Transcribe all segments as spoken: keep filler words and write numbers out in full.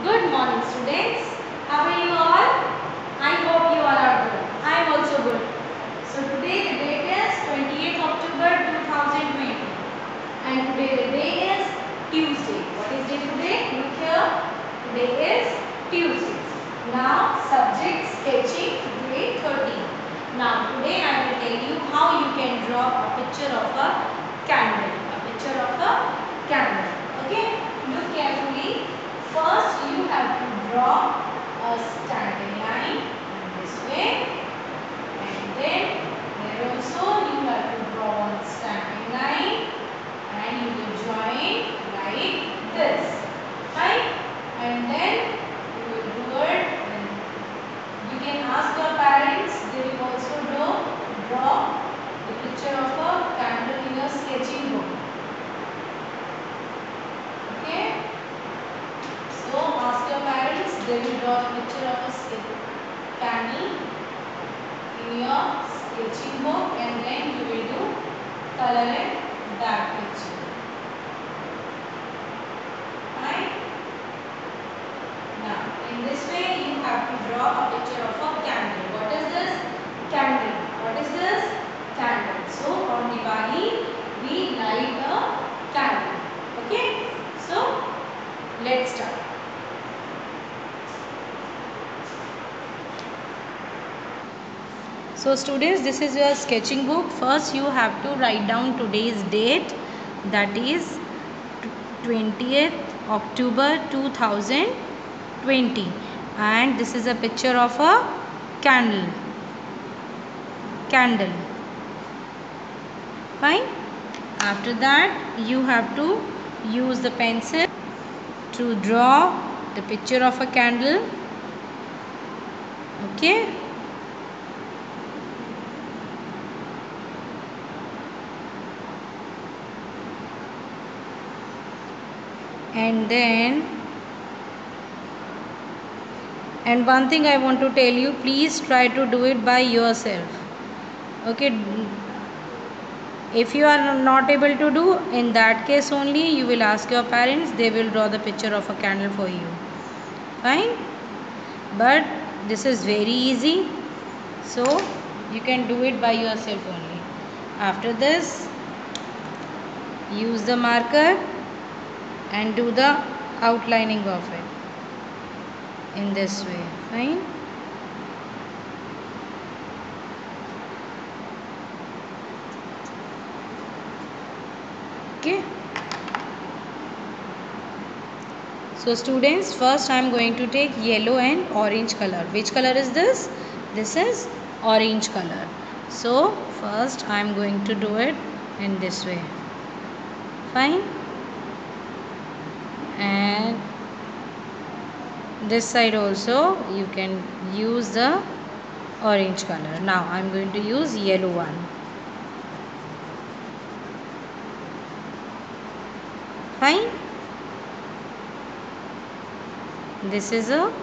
Good morning, students. How are you all? I hope you all are good. I am also good. So today the date is twentieth October two thousand twenty, and today the day is Tuesday. What is day today? Look here. Today is Tuesday. Now subject sketching, grade thirteen. Now today I will tell you how you can draw a picture of a candle. A picture of a candle. Okay? Look carefully. First you have to draw a standing line in this way, and then here also you have to draw one standing line and you will join like this, right? And then you will do it. And you can ask your parents, they will also draw, draw the picture of a candle in your sketching book. Okay? So ask your parents, they will draw the picture of a candle in your sketching book, and then you will do color in that picture. Right? Now, in this way you have to draw a picture of a candle. What is this? Candle. What is this? Candle. So on Diwali we light a candle. Okay? So let's start. So students, this is your sketching book. First you have to write down today's date, that is twentieth October two thousand twenty, and this is a picture of a candle. Candle. Fine. After that you have to use the pencil to draw the picture of a candle. Okay. And then and one thing I want to tell you, please try to do it by yourself. Okay, if you are not able to do, in that case only you will ask your parents, they will draw the picture of a candle for you. Fine. But this is very easy, so you can do it by yourself only. After this, use the marker and do the outlining of it in this way. Fine. Okay. So students, first I am going to take yellow and orange color. Which color is this? This is orange color. So first I am going to do it in this way. Fine. And this side also you can use the orange color. Now I am going to use yellow one. Fine. This is a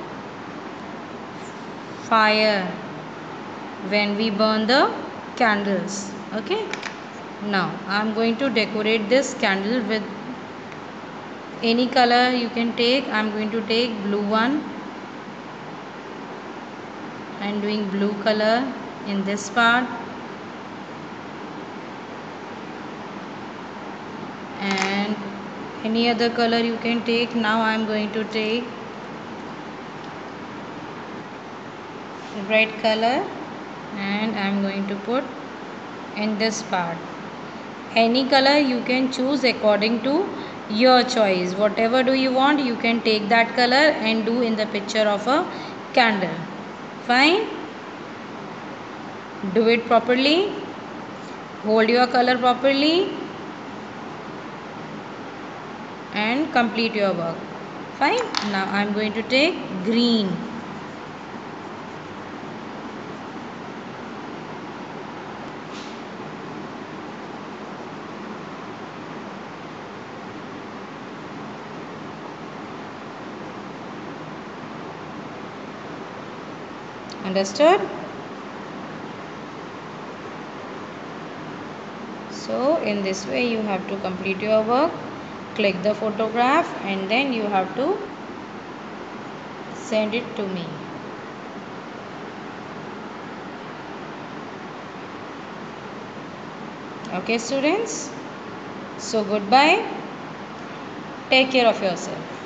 fire when we burn the candles. Okay. Now I am going to decorate this candle with any color you can take. I am going to take blue one. I am doing blue color in this part. And any other color you can take. Now I am going to take red color and I am going to put in this part. Any color you can choose according to your choice. Whatever do you want, you can take that color and do in the picture of a candle. Fine. Do it properly. Hold your color properly and complete your work. Fine. Now I am going to take green. Understood? So in this way you have to complete your work. Click the photograph and then you have to send it to me. Okay students, so goodbye, take care of yourself.